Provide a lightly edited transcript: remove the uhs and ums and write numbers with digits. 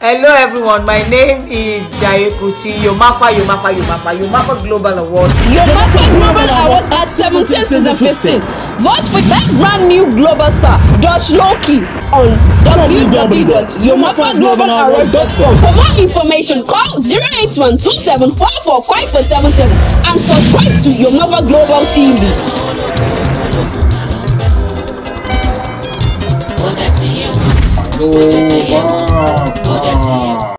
Hello everyone, my name is Yomafa Global Award. Yomafa Global Awards at 17th season 15. Vote for that brand new global star, Dosh Lowkee, on www.yomafaglobalaward.com. For more information, call 08127445477 and subscribe to Yomafa Global TV.